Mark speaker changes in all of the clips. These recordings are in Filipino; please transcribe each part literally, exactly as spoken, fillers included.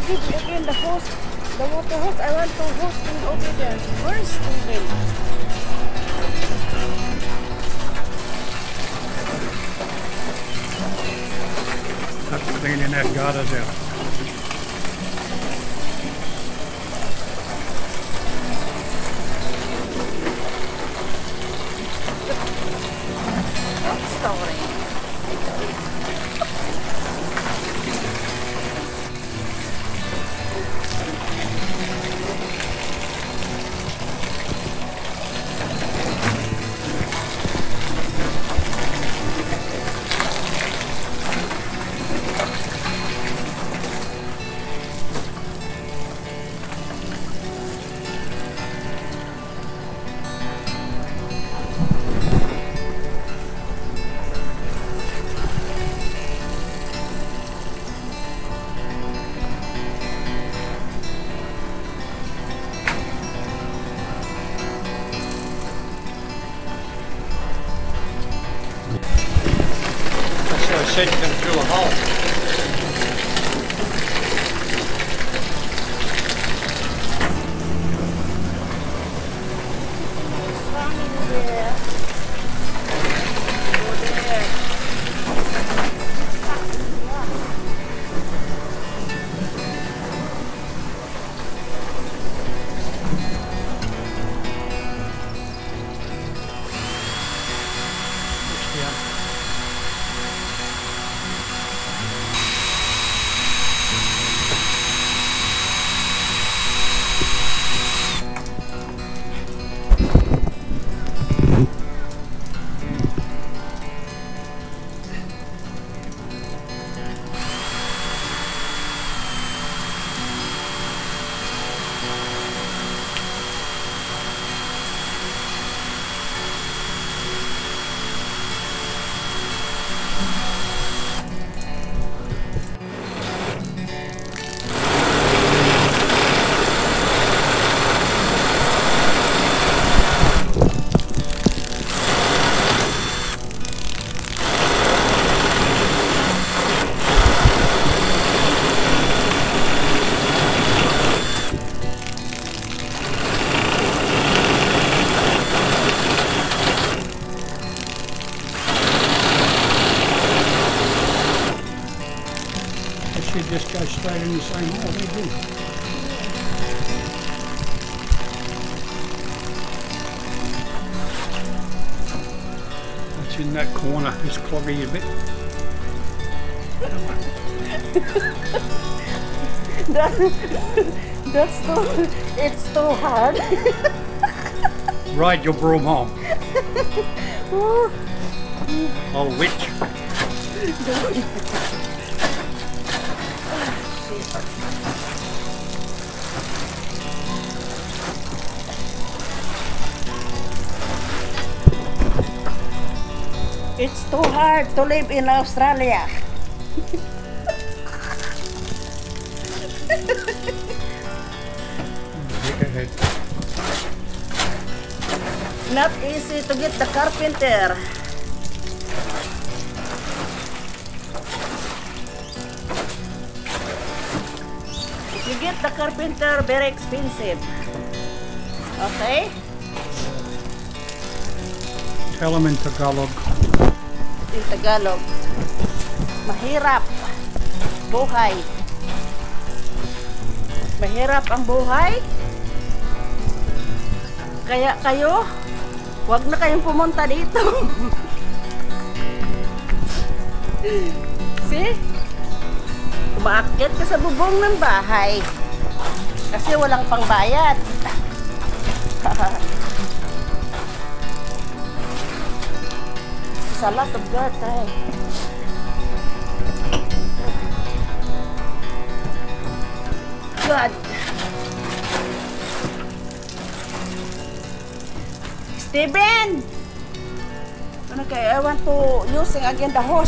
Speaker 1: give me again the hose, the water hose. I want to hose him over there. Where's Steven?
Speaker 2: That's cleaning that gutters out.
Speaker 3: I said you're going to drill a hole.
Speaker 2: Just go straight in the same hole, they do. That's in that corner, just clogging a bit.
Speaker 1: that, that's too, it's too hard.
Speaker 2: Ride your broom home. Oh, witch.
Speaker 1: It's too hard to live in Australia. Not easy to get the carpenter. If you get the carpenter, very expensive. Okay?
Speaker 2: Tell them in Tagalog.
Speaker 1: In Tagalog. Mahirap buhay. Mahirap ang buhay. Kaya kayo, wag na kayong pumunta dito. See? Umaakyat ka sa bubong ng bahay. Kasi walang pangbayad. It's a lot of dirt, eh? God. Steven! Okay, I want to use again the hose.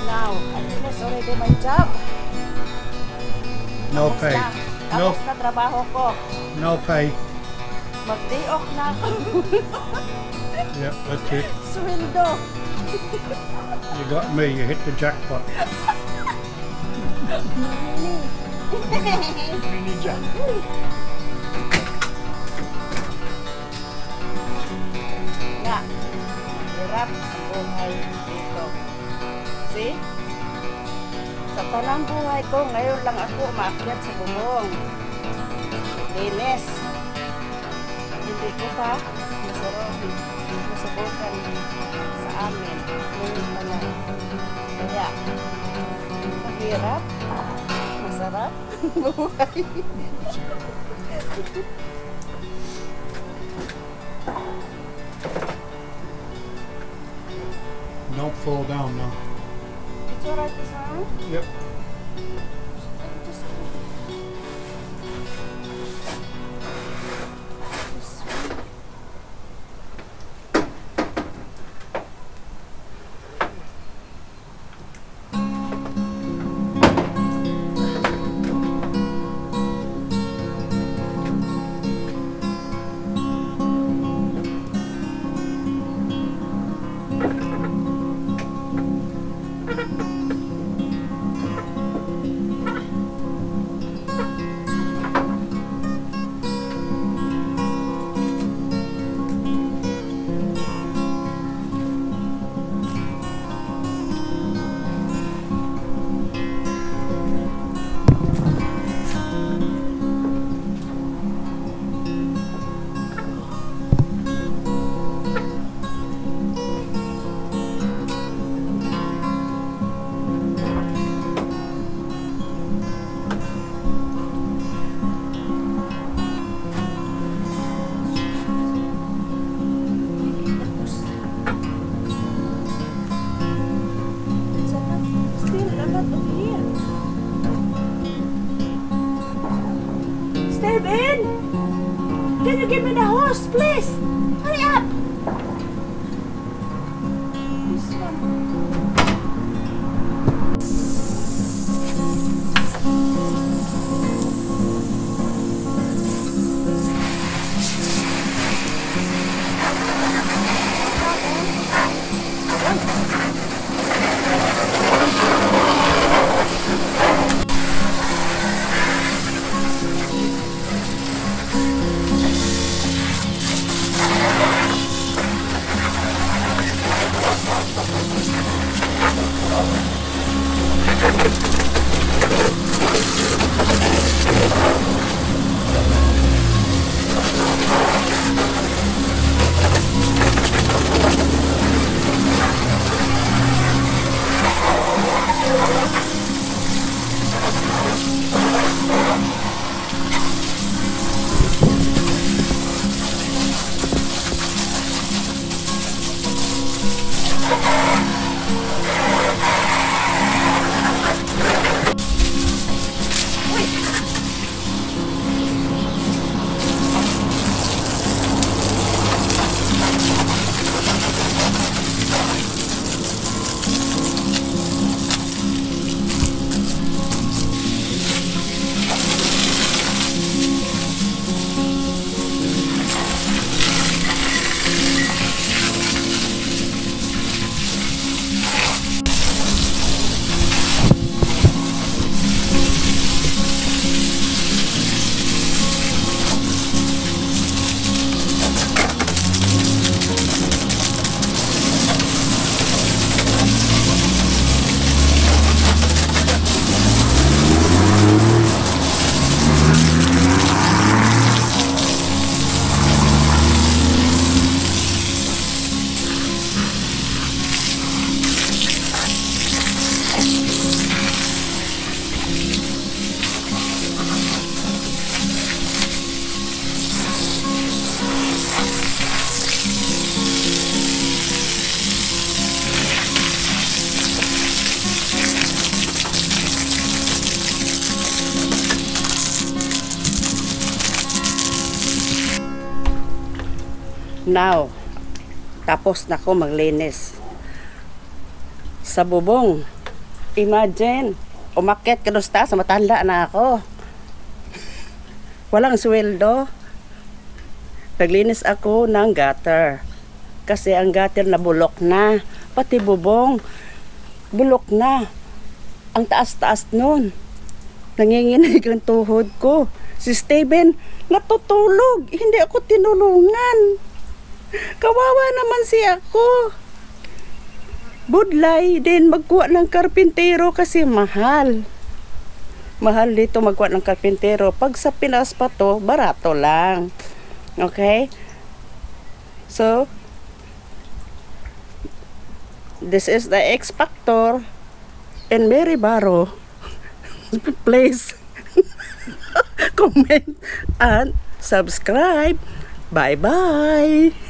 Speaker 1: Now, I finished already my job.
Speaker 2: No
Speaker 1: Tapos
Speaker 2: pay.
Speaker 1: na.
Speaker 2: No,
Speaker 1: Tapos na trabaho ko.
Speaker 2: no pay.
Speaker 1: Mag-day off na ako.
Speaker 2: Yep, that's it.
Speaker 1: Sweldo.
Speaker 2: You got me. You hit the jackpot. Mini jackpot.
Speaker 1: Nga. Hirap ang buhay dito. See? Sa tanang buhay ko, ngayon lang ako umaakyat sa bubong. Linis. Hindi ko pa masarap. Masubukan sa amin. Ngayon pa lang. Kaya, mahirap. Masarap. Buhay.
Speaker 2: Don't fall down now.
Speaker 1: It's alright, huh?
Speaker 2: Yep.
Speaker 1: Steven! Can you give me the hose, please? Hurry up! This one. Now, tapos na ko maglinis sa bubong. Imagine, umakyat ka doon sa taas, matanda na ako. Walang sweldo. Naglinis ako ng gutter. Kasi ang gutter na bulok na. Pati bubong, bulok na. Ang taas-taas nun. Nanginginig ang tuhod ko. Si Steven, natutulog. Hindi ako tinulungan. Kawawa naman siya ako. Budlay din magkuha ng karpintero kasi mahal. Mahal dito magkuha ng karpintero. Pag sa Pinas pa to, barato lang. Okay? So, this is the X Factor and Mary Barrow. Please comment and subscribe. Bye-bye.